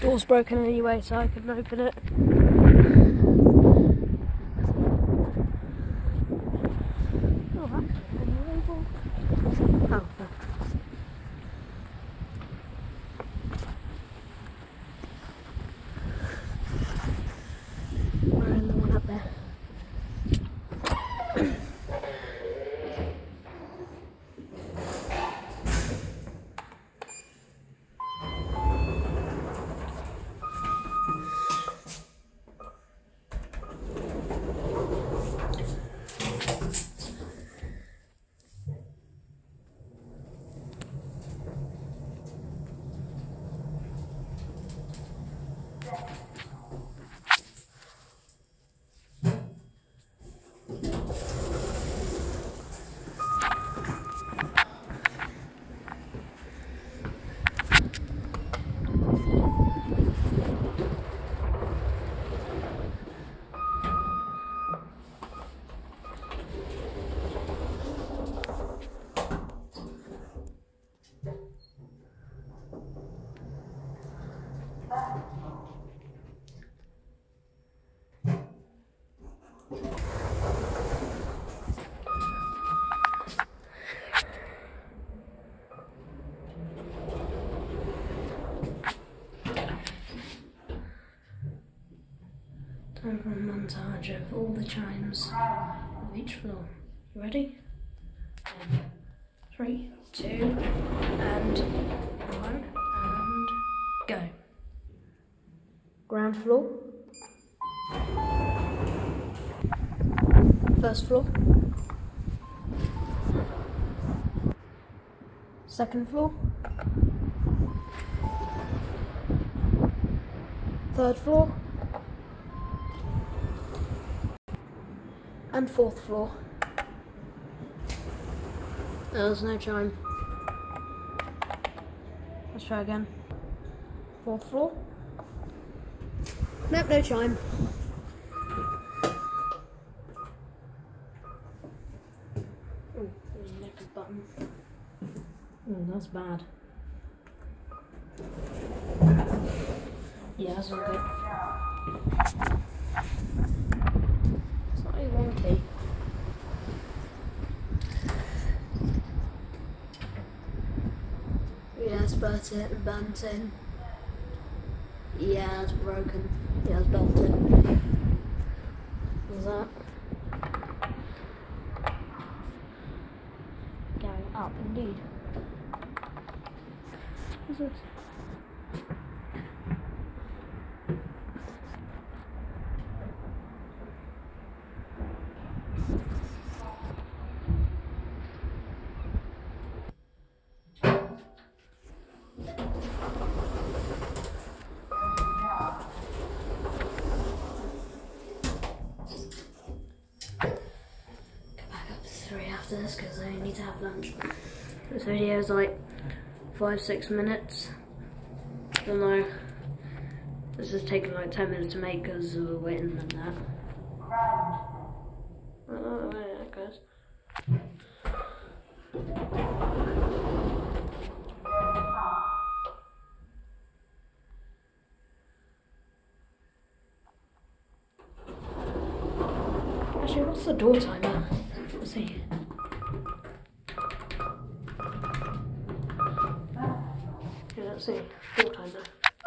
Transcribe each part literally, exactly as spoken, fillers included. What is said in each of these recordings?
Door's broken anyway, so I couldn't open it. Oh, actually, can you able? Oh, no. We're in the one up there. Time for a montage of all the chimes of each floor. You ready? And three, two, and one, and go. Ground floor. First floor. Second floor. Third floor. And fourth floor. There's no chime. Let's try again. Fourth floor. Nope, no chime. Oh, there's a nickel button. Oh, that's bad. Yeah, that's all good. Wonky. Yeah, spurt it and bent in. Yeah, it's broken. Yeah, it's bolted. What's that? Going up indeed. What's this? This because I need to have lunch. This video is like five, six minutes. I don't know. This is taking like ten minutes to make because we're waiting on that. Oh, there it goes. Actually, what's the door timer? Let's see. Let's see, door timer.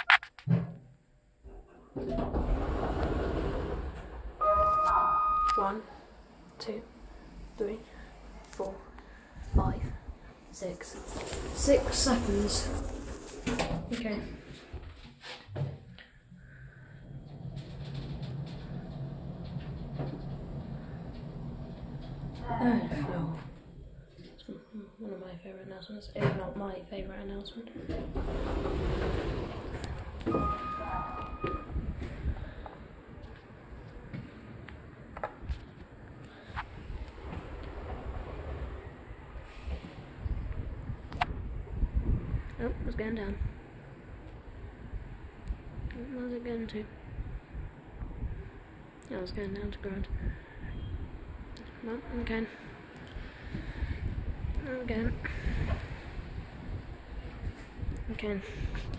One, two, three, four, five, six. Six seconds. Okay. Third floor. One of my favourite announcements, if not my favourite announcement. Oh, it's going down. Where's it going to? Oh, it's going down to ground. No, okay. Again. Okay.